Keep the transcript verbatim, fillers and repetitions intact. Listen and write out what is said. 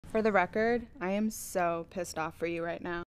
For the record, I am so pissed off for you right now.